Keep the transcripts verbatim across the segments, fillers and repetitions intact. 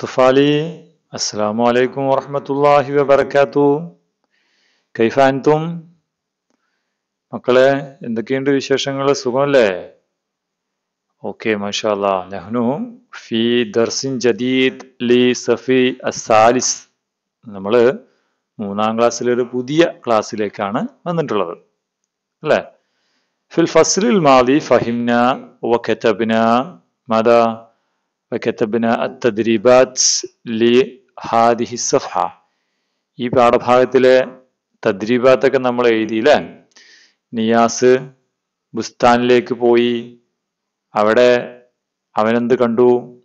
മുസ്തഫാലി അസ്സലാമു അലൈക്കും വറഹ്മത്തുള്ളാഹി വബറകാതുഹു. കൈഫ അൻതും? മക്കളെ, എന്തൊക്കെയുണ്ട് വിശേഷങ്ങൾ? സുഖമല്ലേ? ഓക്കെ, മാഷാ അല്ലാഹ്. നഹ്നു ഫി ദർസിൻ ജദീദ് ലി സഫി അസ്സാലിസ്. നമ്മൾ മൂന്നാം ക്ലാസ്സിലെ ഒരു പുതിയ ക്ലാസ്സിലേക്കാണ് വന്നിട്ടുള്ളത് അല്ലേ? ഫിൽ ഫസ്ലിൽ മാദി ഫഹിംന വകതബ്ന മാദാ വകതബ്ന അത്തദ്രീബാത്ത് ലി ഹാദിഹി സഫഹ. ഈ പാഠഭാഗത്തിലെ തദ്രീബാത്തൊക്കെ നമ്മൾ എഴുതിയില്ലേ? നിയാസ് ബുസ്താനിലേക്ക് പോയി, അവിടെ അവനെന്ത് കണ്ടു?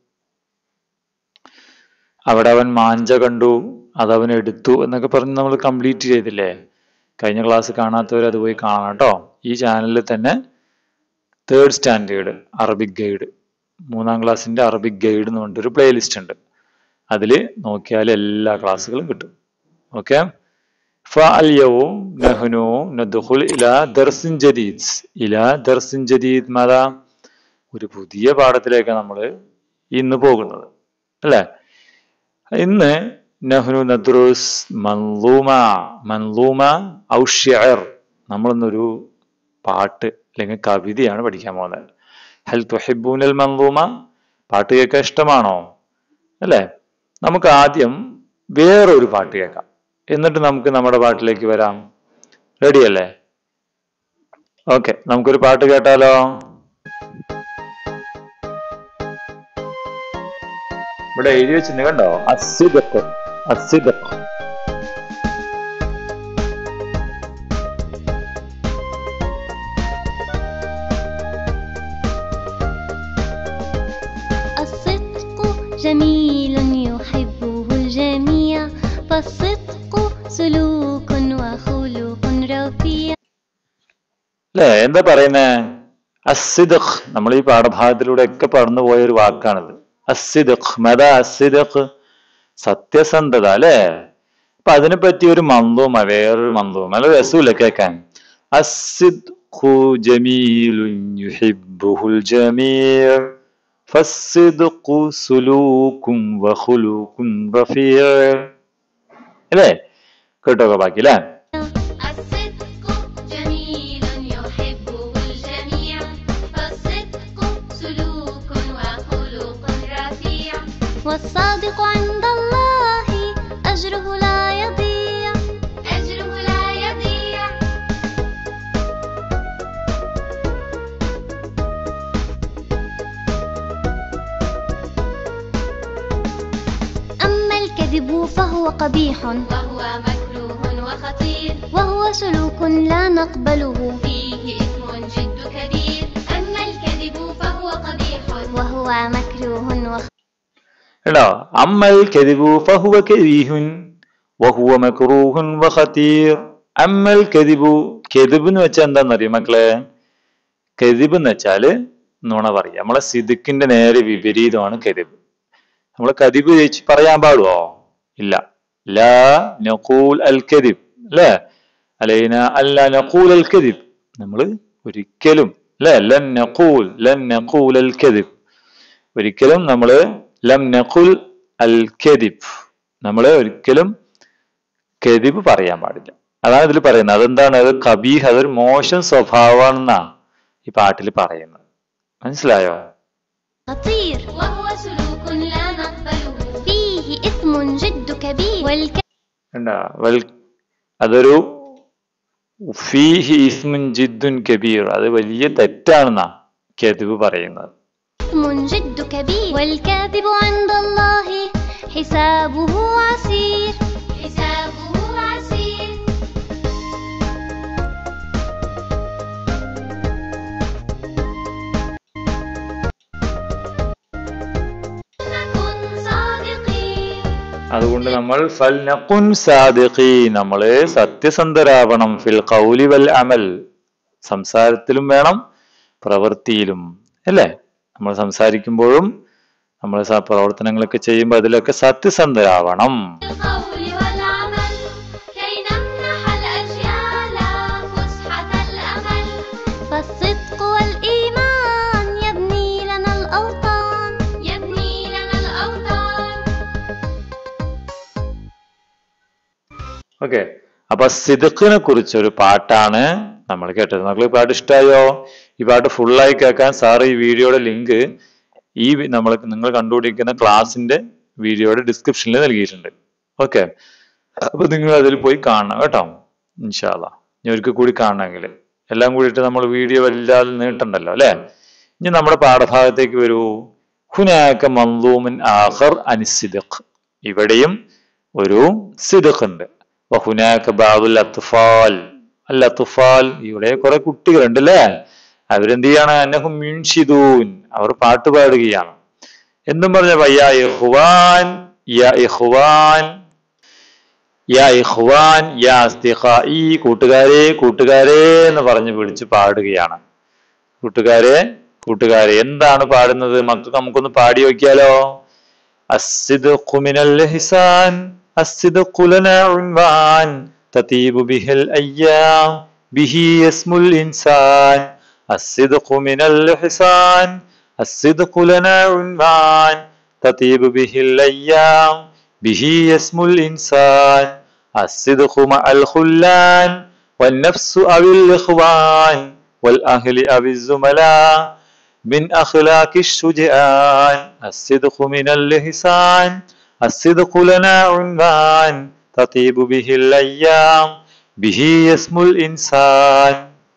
അവിടെ അവൻ മാഞ്ച കണ്ടു, അതവൻ എടുത്തു എന്നൊക്കെ പറഞ്ഞ് നമ്മൾ കംപ്ലീറ്റ് ചെയ്തില്ലേ? കഴിഞ്ഞ ക്ലാസ് കാണാത്തവർ അത് പോയി കാണണം കേട്ടോ. ഈ ചാനലിൽ തന്നെ തേർഡ് സ്റ്റാൻഡേർഡ് അറബിക് ഗൈഡ്, മൂന്നാം ക്ലാസ്സിന്റെ അറബിക് ഗൈഡ് എന്ന് പറഞ്ഞിട്ടൊരു പ്ലേലിസ്റ്റ് ഉണ്ട്. അതിൽ നോക്കിയാൽ എല്ലാ ക്ലാസ്സുകളും കിട്ടും. ഓക്കെ, فاليوم نحن ندخل إلى درس جديد إلى درس جديد ماذا? ഒരു പുതിയ പാഠത്തിലേക്കാണ് നമ്മൾ ഇന്ന് പോകുന്നത് അല്ലേ? ഇന്ന് നഹ്നു നദ്രുസ് മൻലൂമ മൻലൂമ ഔ ശിഅർ. നമ്മളിന്നൊരു പാട്ട് അല്ലെങ്കിൽ കവിതയാണ് പഠിക്കാൻ പോകുന്നത്. ഹൽ തുഹിബ്ബൂനൽ മൻലൂമ? പാട്ട് കേൾക്കാൻ ഇഷ്ടമാണോ അല്ലേ? നമുക്ക് ആദ്യം വേറൊരു പാട്ട് കേൾക്കാം, എന്നിട്ട് നമുക്ക് നമ്മുടെ പാട്ടിലേക്ക് വരാം. റെഡി അല്ലേ? ഓക്കെ, നമുക്കൊരു പാട്ട് കേട്ടാലോ? ഇവിടെ എഴുതി വെച്ചിട്ടുണ്ട് കണ്ടോ? അസ്സിദഖ് അസ്സിദഖ്. الصدق جميل يحبه الجميع فالصدق سلوك وخلق رفيع. അല്ലേ? എന്താ പറയുന്നേ? അസ്സിദഖ്. നമ്മൾ ഈ പാഠഭാഗത്തിലൂടെ ഒക്കെ പറഞ്ഞു പോയ ഒരു വാക്കാണിത്. അസ്സിദഖ് മദാ അസ്സിദഖ്, സത്യസന്ധത അല്ലേ? അപ്പൊ അതിനെ പറ്റി ഒരു മന്ദൂമ, വേറൊരു മന്ദൂമ നല്ല രസൂല കേൾക്കാൻ. അസ്സിദ്ഖു ജമീലുൻ യുഹിബ്ബുഹുൽ ജമീഅ ഫസ്സിദ്ഖു സുലൂകുൻ വഖുലുഖുൻ റഫീഅ. അല്ലേ? കേട്ടോ ബാക്കി അല്ലേ? والصادق عند الله أجره لا يضيع أجره لا يضيع. أما الكذب فهو قبيح وهو مكروه وخطير وهو سلوك لا نقبله فيه إثم جد كبير. أما الكذب فهو قبيح وهو مكروه وخطير. കേട്ടോ? അമ്മൽ കദിബു ഫഹുവ കരീഹുൻ വഹുവ മക്റൂഹുൻ വഖതീർ. അമ്മൽ കദിബു, കദിബ് എന്ന് വെച്ചാൽ എന്താണെന്നറിയോ മക്കളെ? കദിബ് എന്ന് വെച്ചാല് നുണ പറയാ. നമ്മളെ സിദ്ദിഖിന്റെ നേരെ വിപരീതമാണ് കദിബ്. നമ്മള് കദിബ് ജയിച്ച് പറയാൻ പാടുവോ? ഇല്ല. ലാ നഖൂൽ അൽ കദിബ് അല്ലേ? അലൈന അല്ലാ നഖൂൽ അൽ കദിബ്. നമ്മള് ഒരിക്കലും അല്ലേ ലൻ നഖൂൽ ലൻ നഖൂൽ അൽ കദിബ്, ഒരിക്കലും നമ്മള് ലം നഖുൽ അൽ കദിബ്, നമ്മള് ഒരിക്കലും കദിബ് പറയാൻ പാടില്ല. അതാണ് ഇതിൽ പറയുന്നത്. അതെന്താണ്? അത് കബീഹ്, അതൊരു മോശം സ്വഭാവമാണെന്നാ ഈ പാട്ടിൽ പറയുന്നത്. മനസ്സിലായോ? അതൊരു ഫീഹി ഇസ്മുൻ ജിദ്ദുൻ കബീർ, അത് വലിയ തെറ്റാണെന്നാ കദിബ് പറയുന്നത്. جد كبير والكاذب عند الله حسابه عسير حسابه عسير. نكن صادقين. അതുകൊണ്ട് നമ്മൾ ഫൽ നഖുൻ സാദിഖീൻ, നമ്മള് സത്യസന്ധരാവണം. ഫിൽ ഖൗലി വൽ അമൽ, സംസാരത്തിലും വേണം പ്രവൃത്തിയിലും അല്ലേ? നമ്മൾ സംസാരിക്കുമ്പോഴും നമ്മൾ പ്രവർത്തനങ്ങളൊക്കെ ചെയ്യുമ്പോൾ അതിലൊക്കെ സത്യസന്ധരാവണം. ഓക്കെ, അപ്പൊ സിദ്ഖിനെ കുറിച്ചൊരു പാട്ടാണ് നമ്മൾ കേട്ടത്. നമുക്ക് ഈ പാട്ട് ഇഷ്ടമായോ? ഈ പാട്ട് ഫുള്ളായി കേൾക്കാൻ സാറ് ഈ വീഡിയോയുടെ ലിങ്ക് ഈ നമ്മൾ നിങ്ങൾ കണ്ടുപിടിക്കുന്ന ക്ലാസിന്റെ വീഡിയോയുടെ ഡിസ്ക്രിപ്ഷനിൽ നൽകിയിട്ടുണ്ട്. ഓക്കെ, അപ്പൊ നിങ്ങൾ അതിൽ പോയി കാണണം കേട്ടോ, ഇൻഷാ അല്ലാഹ്. ഇനി ഒരിക്കൽ കൂടി കാണണമെങ്കിൽ എല്ലാം കൂടിയിട്ട് നമ്മൾ വീഡിയോ വല്ലാതെ നീട്ടണ്ടല്ലോ അല്ലെ. ഇനി നമ്മുടെ പാഠഭാഗത്തേക്ക് വരൂ. ഹുനാക മൻളൂമുൻ ആഖർ അനിസ്സിദ്ഖ്, ഇവിടെയും ഒരു സിദ്ഖ് ഉണ്ട്. വഹുനാക ബഅദുൽ അത്ഫാൽ, അൽ അത്ഫാൽ ഇവിടെ കുറെ കുട്ടികളുണ്ട് അല്ലേ, അവരെന്ത് ചെയ്യാണ്? അന്നഹും യുൻഷിദൂൻ, അവർ പാട്ട് പാടുകയാണ്. എന്നും പറഞ്ഞ യാ ഇഖ്വാൻ യാ ഇഖ്വാൻ യാ ഇഖ്വാൻ യാ അസ്തിഖാഇ, കൂട്ടുകാരെ കൂട്ടുകാരെ എന്ന് പറഞ്ഞ് വിളിച്ച് പാടുകയാണ്. കൂട്ടുകാരെ കൂട്ടുകാരെ എന്താണ് പാടുന്നത്? മക്കൾക്ക് നമുക്കൊന്ന് പാടി നോക്കിയാലോ. അസ്സിദ്ഖു മിനൽ ഹിസാൻ അസ്സിദ്ഖു ലനാ ഉൻവാൻ തതീബു ബിഹിൽ അയ്യാം ബിഹി യസ്മുൽ ഇൻസാൻ. അസ്സിദ്ഖു മിനൽ ഹിസാൻ അസ്സിദ്ഖു ലനാ ഉൻവാൻ തതീബു ബിഹിൽ അയ്യാം ബിഹി യസ്മുൽ ഇൻസാൻ. അസ്സിദ്ഖു മഅൽ ഖുല്ലാൻ വന്നഫ്സു അവിൽ ഇഖ്വാൻ والأهل أو الزملاء من أخلاق الشجعان. الصدق من اللسان الصدق لنا عنوان تطيب به الأيام به يسمو الإنسان.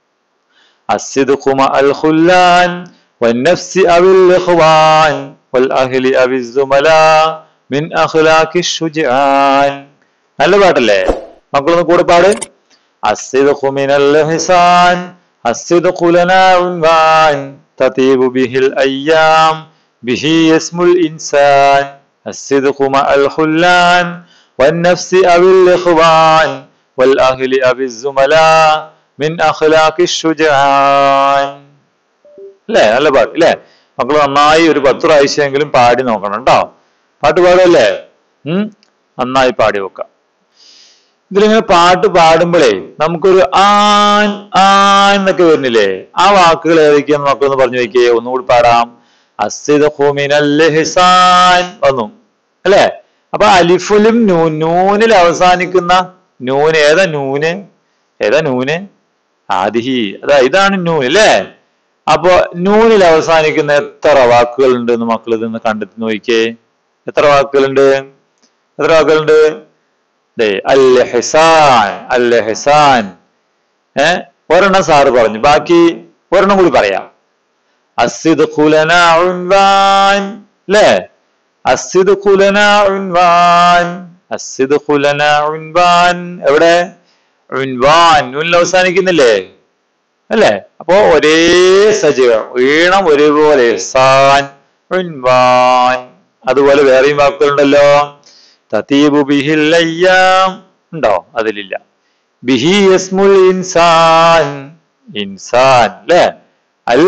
الصدق مع الخلان والنفس أو الإخوان والأهل أو الزملاء من أخلاق الشجعان. നല്ല പാട്ടല്ലേ? മക്കളൊന്ന് കൂടെ പാട്. الصدق من اللسان الصدق لنا عنوان تطيب به الأيام به يسمو الإنسان. الصدق مع الخلان والنفس أو الإخوان والأهل أو الزملاء من أخلاق الشجعان. അല്ലേ? നല്ല പാട്ട് അല്ലേ? മക്കൾ നന്നായി ഒരു പത്ത് പ്രാവശ്യമെങ്കിലും പാടി നോക്കണം കേട്ടോ. പാട്ട് പാടുമല്ലേ? ഉം നന്നായി പാടി നോക്കാം. ഇതിലിങ്ങനെ പാട്ട് പാടുമ്പോഴേ നമുക്കൊരു ആൻ ആൻ എന്നൊക്കെ വരുന്നില്ലേ? ആ വാക്കുകൾ ഏതൊക്കെയാന്ന് മക്കളൊന്ന് പറഞ്ഞു നോക്കിയേ. ഒന്നുകൂടി പാടാം. അസ്സിദ്ഖു മിനൽ ഹിസാൻ വന്നു അല്ലെ. അപ്പൊ അലിഫുലും നൂൻ, നൂനിൽ അവസാനിക്കുന്ന നൂന് ഏതാ? നൂന് ഏതാ? നൂന് ആദിഹി, അതാ ഇതാണ് നൂൻ അല്ലേ. അപ്പൊ നൂനിൽ അവസാനിക്കുന്ന എത്ര വാക്കുകൾ ഉണ്ട് എന്ന് മക്കൾ ഇതൊന്ന് കണ്ടെത്തി നോക്കിയേ. എത്ര വാക്കുകളുണ്ട്? എത്ര വാക്കുകളുണ്ട്? അൽ ഹിസാൻ അൽ ഹിസാൻ. ഏഹ് ഒരെണ്ണം സാറ് പറഞ്ഞു, ബാക്കി ഒരെണ്ണം കൂടി പറയാം. അസ്സിദ്ഖു ലനാ ഉൻവാൻ ല്ലേ? അസ്സിദ്ഖു ലനാ ഉൻവാൻ അസ്സിദ്ഖു ലനാ ഉൻവാൻ. എവിടെ? ഉൻവാൻ നൂനിൽ അവസാനിക്കുന്നില്ലേ അല്ലേ? അപ്പോ ഒരേ സജീവം, ഈണം ഒരേപോലെ. സാൻ ഉൻവാൻ. അതുപോലെ വേറെയും വാക്കുകളുണ്ടല്ലോ. തതീബു ബിഹിൽ അയ്യാം ഉണ്ടോ? അതിലില്ല. ബിഹി യസ്മുൽ ഇൻസാൻ, ഇൻസാൻ അല്ലേ? അൽ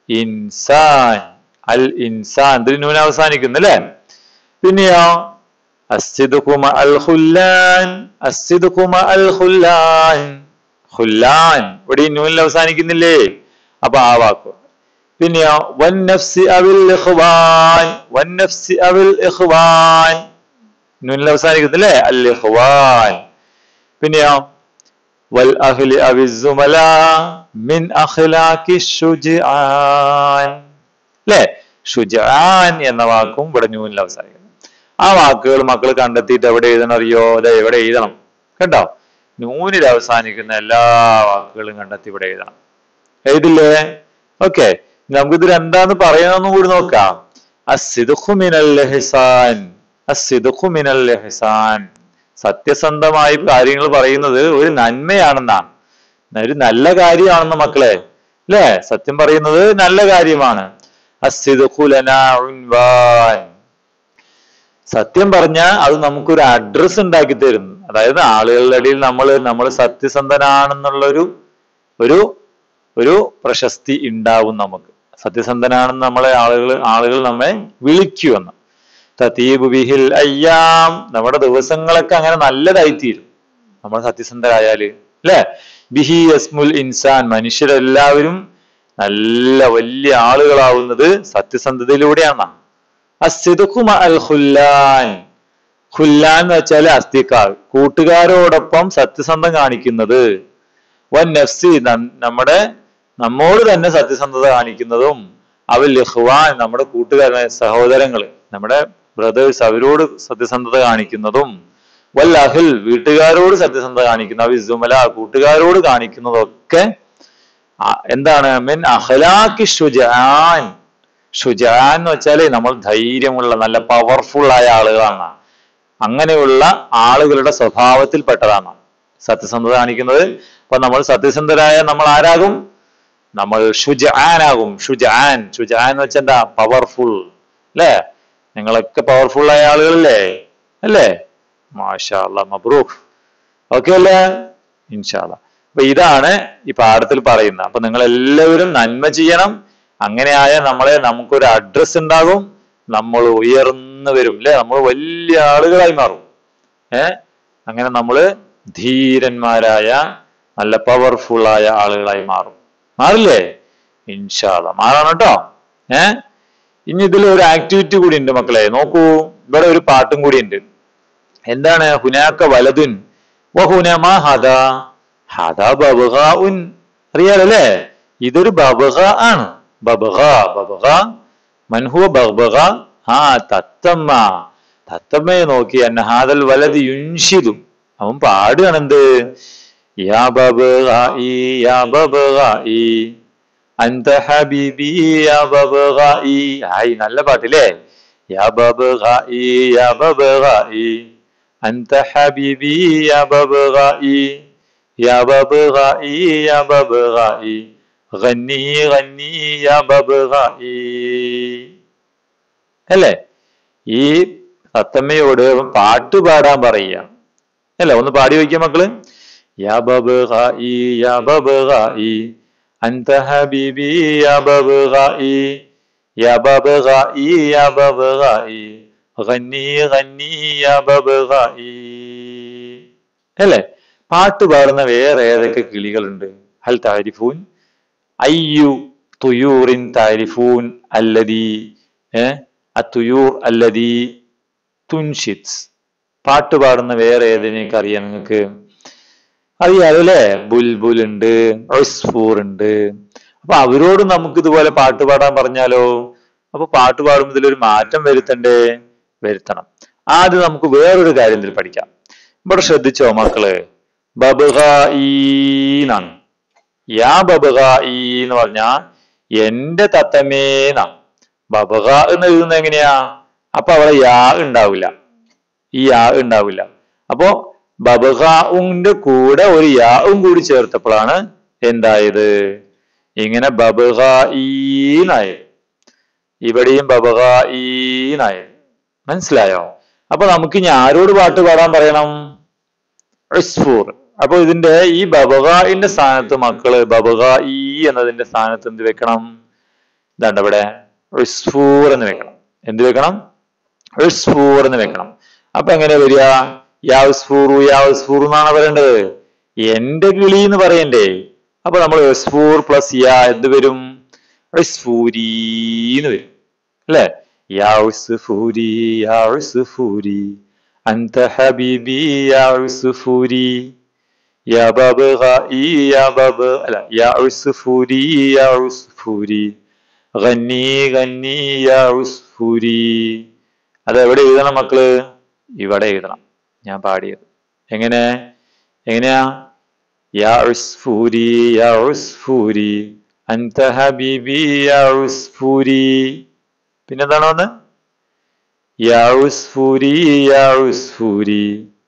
ഇൻസാൻ അൽ ഇൻസാൻ ഇതിൽ നൂൻ അവസാനിക്കുന്നു അല്ലേ? പിന്നെയോ അസ്സിദ്ഖു മഅൽ ഖുല്ലാൻ അസ്സിദ്ഖു മഅൽ ഖുല്ലാൻ. ഖുല്ലാൻ ഇവിടെ നൂനിൽ അവസാനിക്കുന്നില്ലേ? അപ്പൊ ആ വാക്ക്. പിന്നെയോ വന്നഫ്സി അവിൽ ഇഖ്വാൻ വന്നഫ്സി അവിൽ ഇഖ്വാൻ നൂനിൽ അവസാനിക്കുന്നില്ലേ? അൽ ഇഖ്വാൻ. പിന്നെയോ വൽ അഹ്ലി അവിൽ സുമലാ മിൻ അഖ്ലാഖി ശുജആൻ അല്ലേ? ഷുജആൻ എന്ന വാക്കും ഇവിടെ നൂനിൽ അവസാനിക്കുന്നു. ആ വാക്കുകൾ മക്കൾ കണ്ടെത്തിയിട്ട് എവിടെ എഴുതണം അറിയോ? അതെ, എവിടെ എഴുതണം കേട്ടോ? നൂനിൽ അവസാനിക്കുന്ന എല്ലാ വാക്കുകളും കണ്ടെത്തി ഇവിടെ എഴുതണം. എഴുതില്ലേ? ഓക്കെ, നമുക്കിതിൽ എന്താന്ന് പറയുന്നതെന്നും കൂടി നോക്കാം. അസ്സിദ്ഖു മിനൽ ഹിസാൻ അസ്സിദ്ഖു മിനൽ ഹിസാൻ. സത്യസന്ധമായി കാര്യങ്ങൾ പറയുന്നത് ഒരു നന്മയാണെന്നാണ്, ഒരു നല്ല കാര്യമാണെന്ന് മക്കളെ അല്ലേ? സത്യം പറയുന്നത് നല്ല കാര്യമാണ്. അസ്സിദ്ഖു ലനാ ഉൻവാൻ. സത്യം പറഞ്ഞാൽ അത് നമുക്കൊരു അഡ്രസ് ഉണ്ടാക്കി തരും. അതായത് ആളുകളുടെ ഇടയിൽ നമ്മൾ നമ്മൾ സത്യസന്ധനാണെന്നുള്ളൊരു ഒരു ഒരു പ്രശസ്തി ഉണ്ടാവും നമുക്ക്. സത്യസന്ധനാണെന്ന് നമ്മളെ ആളുകൾ ആളുകൾ നമ്മെ വിളിക്കുമെന്ന്. തതീബു ബിഹിൽ അയ്യാം. നമ്മുടെ ദിവസങ്ങളൊക്കെ അങ്ങനെ നല്ലതായിത്തീരും നമ്മൾ സത്യസന്ധരായാല് അല്ലെ? ബിഹി യസ്മുൽ ഇൻസാൻ. മനുഷ്യരെല്ലാവരും നല്ല വലിയ ആളുകളാവുന്നത് സത്യസന്ധതയിലൂടെയാണ്. അസ്സിദ്ഖു മഅൽ ഖുല്ലാൻ ഖുല്ലാൻ എന്ന് വെച്ചാല് അസ്തിക്കാർ, കൂട്ടുകാരോടൊപ്പം സത്യസന്ധം കാണിക്കുന്നത്. വൻ നഫ്സി, നമ്മുടെ നമ്മോട് തന്നെ സത്യസന്ധത കാണിക്കുന്നതും. അവൽ ഇഖ്വാൻ, നമ്മുടെ കൂട്ടുകാരനായ സഹോദരങ്ങള്, നമ്മുടെ ബ്രദേഴ്സ്, അവരോട് സത്യസന്ധത കാണിക്കുന്നതും. വൽ അഹിൽ, വീട്ടുകാരോട് സത്യസന്ധത കാണിക്കുന്ന. അവൽ സുമല, കൂട്ടുകാരോട് കാണിക്കുന്നതൊക്കെ എന്താണ്? മിൻ അഖ്ലാഖി ശുജാൻ. ഷുജാൻ എന്ന് വെച്ചാല് നമ്മൾ ധൈര്യമുള്ള നല്ല പവർഫുൾ ആയ ആളുകളാണ്. അങ്ങനെയുള്ള ആളുകളുടെ സ്വഭാവത്തിൽപ്പെട്ടതാണ് സത്യസന്ധത കാണിക്കുന്നത്. അപ്പൊ നമ്മൾ സത്യസന്ധരായ നമ്മൾ ആരാകും? നമ്മൾ ഷുജാനാകും. ഷുജാൻ ഷുജാൻ എന്ന് വെച്ചാൽ എന്താ? പവർഫുൾ അല്ലേ? നിങ്ങളൊക്കെ പവർഫുൾ ആയ ആളുകളല്ലേ? അല്ലേ? മാഷാ അല്ലാഹ്, മബ്രൂഖ്. ഓക്കെ അല്ലേ? ഇൻഷാ അല്ലാഹ്. അപ്പൊ ഇതാണ് ഈ പാഠത്തിൽ പറയുന്നത്. അപ്പൊ നിങ്ങൾ എല്ലാവരും നന്മ ചെയ്യണം. അങ്ങനെയായ നമ്മളെ നമുക്കൊരു അഡ്രസ് ഉണ്ടാകും, നമ്മൾ ഉയർന്നു വരും അല്ലെ? നമ്മൾ വലിയ ആളുകളായി മാറും. ഏർ അങ്ങനെ നമ്മള് ധീരന്മാരായ നല്ല പവർഫുൾ ആയ ആളുകളായി മാറും. മാറില്ലേ? ഇൻഷാ അല്ലാഹ് മാറണം കേട്ടോ. ഏഹ് ഇനി ഇതിൽ ഒരു ആക്ടിവിറ്റി കൂടി ഉണ്ട് മക്കളെ. നോക്കൂ, ഇവിടെ ഒരു പാട്ടും കൂടി ഉണ്ട്. എന്താണ്? ഹുനാക്ക വലതുൻ വഹുനമ ഹദ ഹദ ബബ്ഗാഉൻ. അറിയാലല്ലേ? ഇതൊരു ബബ്ഗ ആണ്. ബബ്ഗ ബബ്ഗ മൻഹുവ ബബ്ഗ. ആ തത്തമ്മ, തത്തമ്മയെ നോക്കി. അന്ന ഹാദൽ വലത് യുൻഷിദു, അവൻ പാടുകയാണ്. എന്ത്? യാ ബബ്ഗാഇ യാ ബബ്ഗാഇ അൻത ഹബീബി യാ ബബ്ഗാഇ. ഹായ്, നല്ല പാട്ടില്ലേ? യാ ബബ്ഗാഇ യാ ബബ്ഗാഇ അൻത ഹബീബി യാ ബബ്ഗാഇ യാ ബബ്ഗാഇ യാ ബബ്ഗാഇ ഗന്നി ഗന്നി യാ ബബ്ഗാഇ. അല്ലേ? ഈ തത്തമ്മയോട് പാട്ട് പാടാൻ പറയുക അല്ലേ? ഒന്ന് പാടി വയ്ക്കുക മക്കള്. യാ ബബ്ഗാഇ യാ ബബ്ഗാഇ അൻത ഹബീബി യാ ബബ്ഗാഇ യാ ബബ്ഗാഇ യാ ബബ്ഗാഇ ഗന്നി ഗന്നി യാ ബബ്ഗാഇ. അല്ലേ? പാട്ട് പാടുന്ന വേറെ ഏതൊക്കെ കിളികളുണ്ട്? ഹൽ താരിഫൂൻ അയ്യു തുയൂറിൻ താരിഫൂൻ അല്ലദീ ഏഹ് അത്തുയൂർ അല്ലദീ തുൻഷിദ്. പാട്ട് പാടുന്ന വേറെ ഏതിനൊക്കെ അറിയാം നിങ്ങൾക്ക്? അറിയാലോ അല്ലേ? ബുൽബുൽ ഉണ്ട്, ഉസ്ഫൂർ ഉണ്ട്. അപ്പൊ അവരോട് നമുക്ക് ഇതുപോലെ പാട്ട് പാടാൻ പറഞ്ഞാലോ? അപ്പൊ പാട്ട് പാടുമ്പോൾ ഇതിലൊരു മാറ്റം വരുത്തണ്ടേ? വരുത്തണം. ആദ്യം നമുക്ക് വേറൊരു കാര്യത്തിൽ പഠിക്കാം. ഇവിടെ ശ്രദ്ധിച്ചോ മക്കള്? ബബ്ഗാഇന്നാണ്. യാ ബബ്ഗാഇ എന്ന് പറഞ്ഞാ എന്റെ തത്തമ്മേന്നാണ്. ബബ്ഗ എന്ന് എഴുതുന്നത് എങ്ങനെയാ? അപ്പൊ അവിടെ യാ ഉണ്ടാവില്ല, ഈ യാ ഉണ്ടാവില്ല. അപ്പോ ബബ്ഗാഉന്റെ കൂടെ ഒരു യാവും കൂടി ചേർത്തപ്പോഴാണ് എന്തായത്? ഇങ്ങനെ ബബ്ഗാഇന്നായത്. ഇവിടെയും ബബ്ഗാഇന്നായത്. മനസ്സിലായോ? അപ്പൊ നമുക്ക് ഇനി ആരോട് പാട്ട് പാടാൻ പറയണം? ഉസ്ഫൂർ. അപ്പൊ ഇതിന്റെ ഈ ബബ്ഗാഇന്റെ സ്ഥാനത്ത് മക്കള് ബബ്ഗാഇ എന്നതിന്റെ സ്ഥാനത്ത് എന്ത് വെക്കണം? ഇതാണ്ട് ഇവിടെ ഉസ്ഫൂർ എന്ന് വെക്കണം. എന്ത് വെക്കണം? ഉസ്ഫൂർ എന്ന് വെക്കണം. അപ്പൊ എങ്ങനെ വരിക? യാ ഉസ്ഫൂറു യാ ഉസ്ഫൂർ എന്നാണ് പറയേണ്ടത്. എന്റെ കിളി എന്ന് പറയണ്ടേ? അപ്പൊ നമ്മൾ ഉസ്ഫൂർ പ്ലസ് യാ എന്ത് വരും? ഉസ്ഫൂരി എന്ന് വരും അല്ലെ? യാ ഉസ്ഫൂരി യാ ഉസ്ഫൂരി അൻത ഹബീബി യാ ഉസ്ഫൂരി യാ ബബ്ഗാഇ യാ ബബ് അല്ല യാ ഉസ്ഫൂരി യാ ഉസ്ഫൂരി ഗന്നി ഗന്നി യാ ഉസ്ഫൂരി. അത് എവിടെ എഴുതണം മക്കള്? ഇവിടെ എഴുതണം. ഞാൻ പാടിയത് എങ്ങനെ? എങ്ങനെയാ? യാ ഉസ്ഫൂരി യാ ഉസ്ഫൂരി അൻത ഹബീബി യാ ഉസ്ഫൂരി. പിന്നെന്താണ് വന്ന്? യാ ഉസ്ഫൂരി യാ ഉസ്ഫൂരി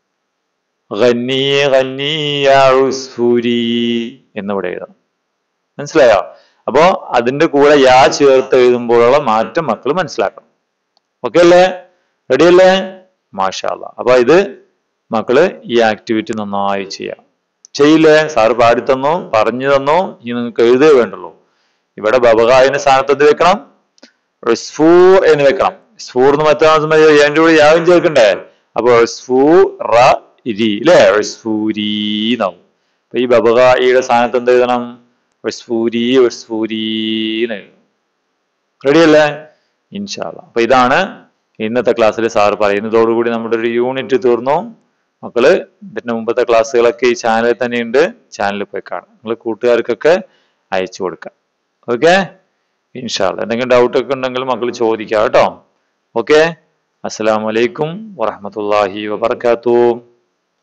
ഗന്നി ഗന്നി യാ ഉസ്ഫൂരി എന്നിവിടെ എഴുതണം. മനസ്സിലായോ? അപ്പോ അതിന്റെ കൂടെ യാ ചേർത്ത് എഴുതുമ്പോഴുള്ള മാറ്റം മക്കൾ മനസ്സിലാക്കണം. ഓക്കെ അല്ലേ? റെഡി അല്ലേ? മാഷാ അല്ലാഹ്. അപ്പൊ ഇത് മക്കള് ഈ ആക്ടിവിറ്റി നന്നായി ചെയ്യാം. ചെയ്യില്ലേ? സാറ് പാടി തന്നു, പറഞ്ഞു തന്നു, ഇനി നിങ്ങൾക്ക് എഴുതേ വേണ്ടുള്ളൂ. ഇവിടെ ബബ്ഗാഇന്റെ സ്ഥാനത്ത് എന്ത് വെക്കണം? ഉസ്ഫൂർ എന്ന് വെക്കണം. ഉസ്ഫൂർ എന്ന് മറ്റേ അതിന്റെ കൂടെ യാവും ചേർക്കണ്ടേ? അപ്പൊ ഉസ്ഫൂർ അല്ലേ? ഉസ്ഫൂരി എന്നാവും. അപ്പൊ ഈ ബബ്ഗാഇയുടെ സ്ഥാനത്ത് എന്ത് എഴുതണം? ഉസ്ഫൂരി ഉസ്ഫൂരി എന്ന് എഴുതണം. റെഡി അല്ലേ? ഇൻഷാ അല്ലാഹ്. അപ്പൊ ഇതാണ് ഇന്നത്തെ ക്ലാസ്സിൽ സാർ പറയുന്നതോടുകൂടി നമ്മുടെ ഒരു യൂണിറ്റ് തീർന്നു. മക്കള് ഇതിന്റെ മുമ്പത്തെ ക്ലാസ്സുകളൊക്കെ ഈ ചാനലിൽ തന്നെയുണ്ട്. ചാനലിൽ പോയി കാണാം. നിങ്ങൾ കൂട്ടുകാർക്കൊക്കെ അയച്ചു കൊടുക്കാം. ഓക്കെ, ഇൻഷാ അല്ലാഹ്. എന്തെങ്കിലും ഡൗട്ട് ഒക്കെ ഉണ്ടെങ്കിൽ മക്കൾ ചോദിക്കാം കേട്ടോ. ഓക്കെ, അസ്സലാമു അലൈക്കും വറഹ്മത്തുള്ളാഹി വബറകാതുഹു.